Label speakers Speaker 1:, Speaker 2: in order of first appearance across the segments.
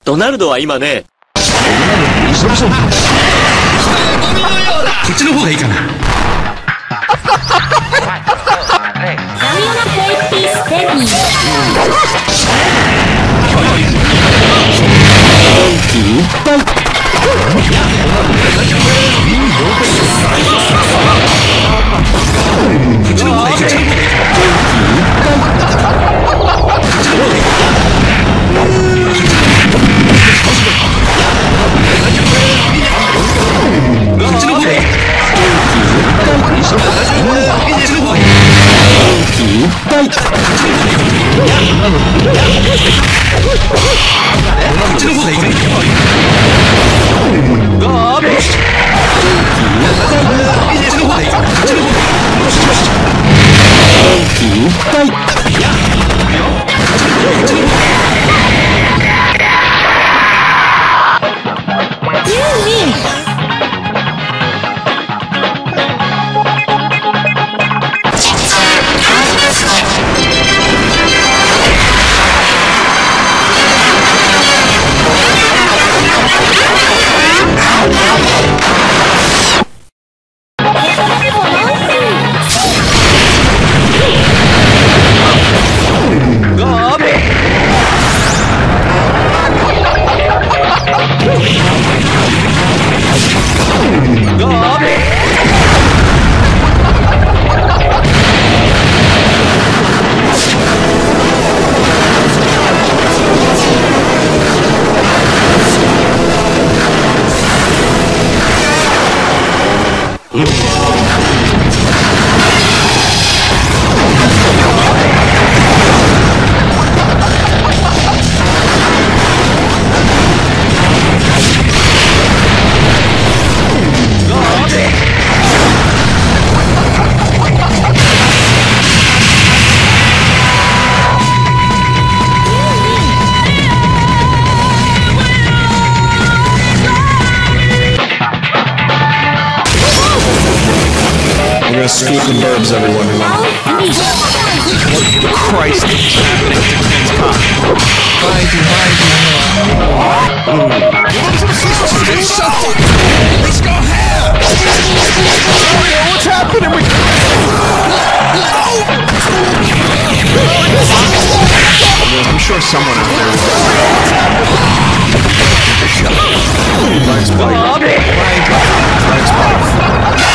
Speaker 1: ドナルドは今ね。
Speaker 2: こっちの方がいいかな。
Speaker 3: Scoop the burbs, everyone. What Christ is happening to Ken's cock? Let's go hell! What's happening? I'm sure someone out there will. Black Spike.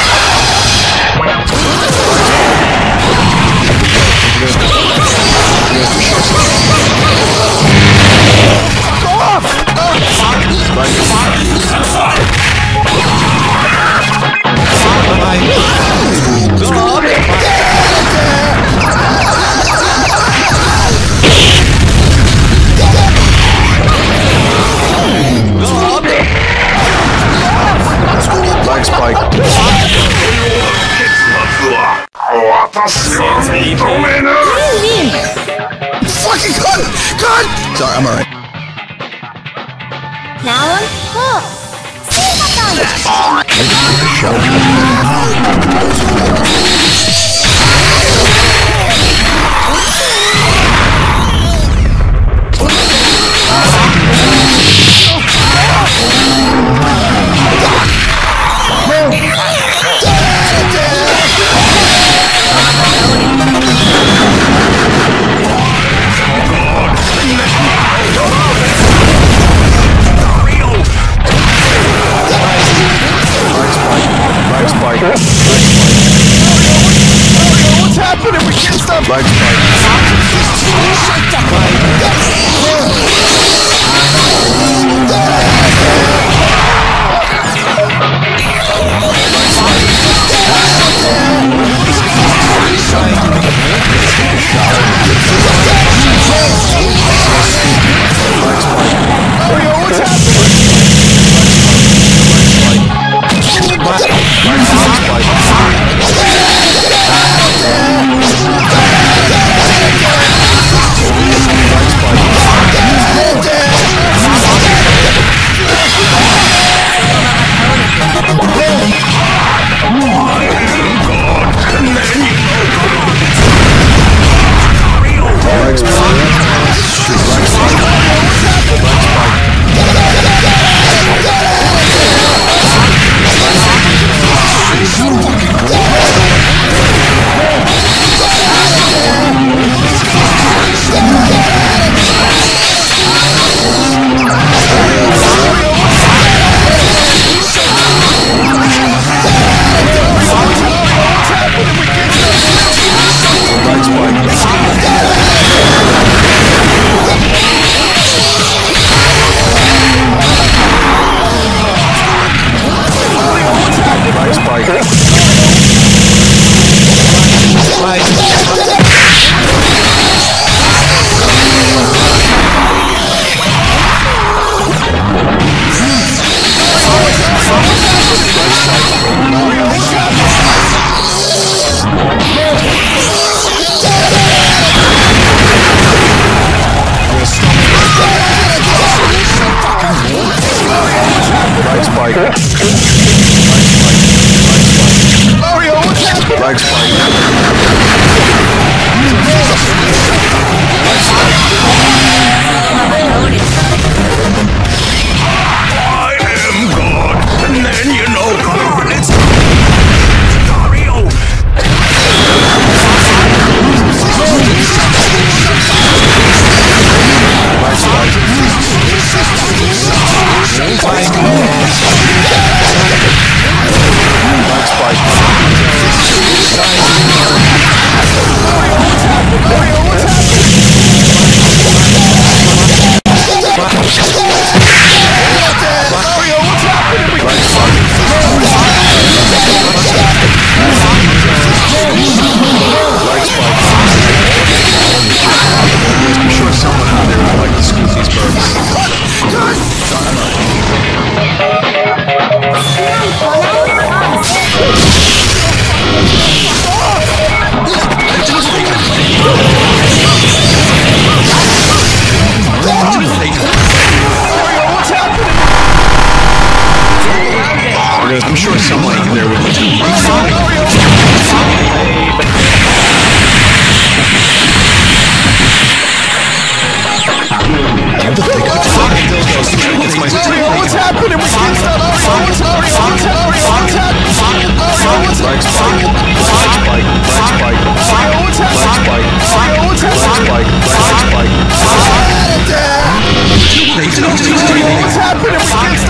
Speaker 3: Black Spike. Fucking cut! Sorry, I'm alright.
Speaker 4: Round 4.
Speaker 3: Black Spike. spike. Mario, what's happening? Flag spike.
Speaker 2: I am God, and then you know, come on, it's Mario. I'm sure someone out there would like to squeeze these birds. I'm sure someone out there would like to what's happening? We can't stop. What's happening?